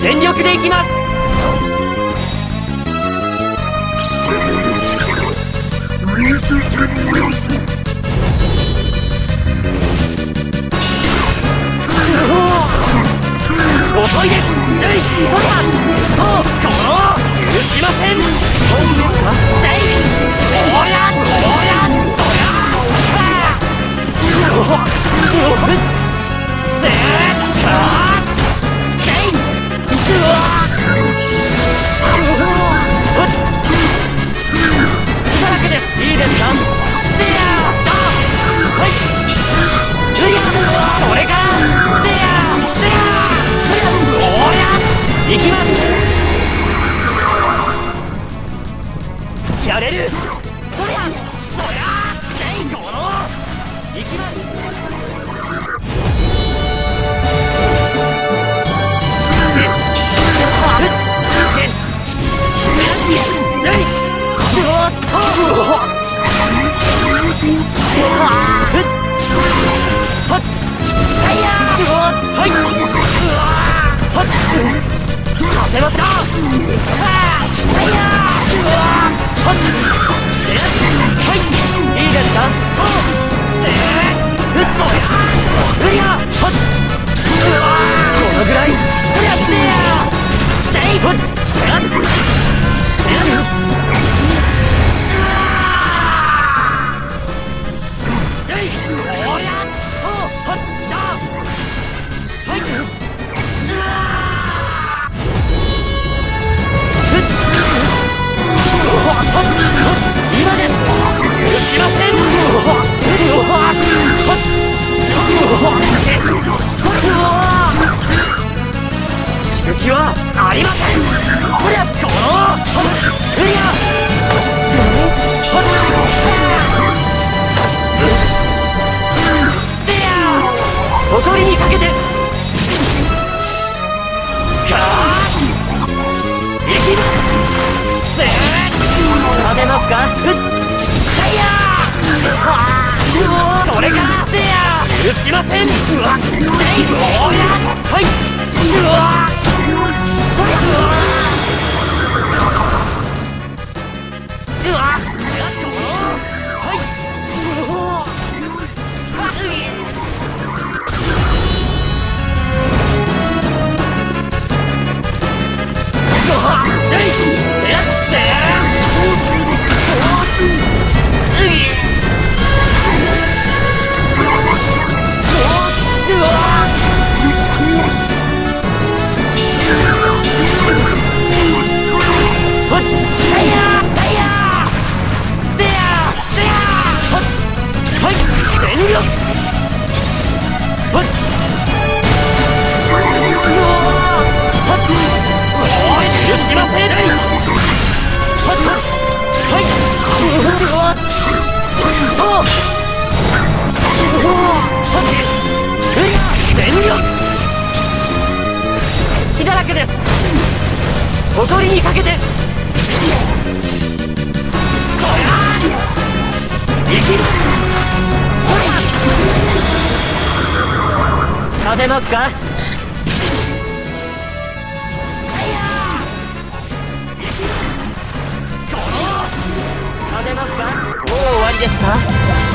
全力でいきます。 貴様の力見せてもらうぞ。 遅いです。そりゃこの許しません。本ですか。おりゃおりゃそりゃいいですか。これから行きます。やれる。そりゃこの行きます。気はありません。こりゃこのクリア。誇りにかけていきます。勝てますか。これか許しません。はい。隙だらけです。誇りにかけて勝てますか。勝てますか。もう終わりですか。